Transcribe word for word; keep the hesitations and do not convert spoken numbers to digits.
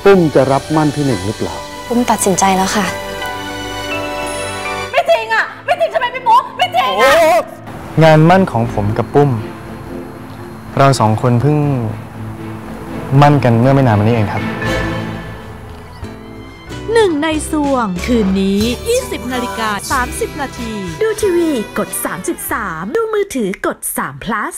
ปุ้มจะรับมั่นพี่หนึ่งหรือเปล่าปุ้มตัดสินใจแล้วค่ะไม่จริงอ่ะไม่จริงใช่ไหมพี่ปุ๊ไม่จริงอ่ะงานมั่นของผมกับปุ้มเราสองคนเพิ่งมั่นกันเมื่อไม่นานมานี้เองครับหนึ่งในสวงคืนนี้ ยี่สิบนาฬิกาสามสิบนาทีดูทีวีกดสามสิบสามดูมือถือกดสาม plus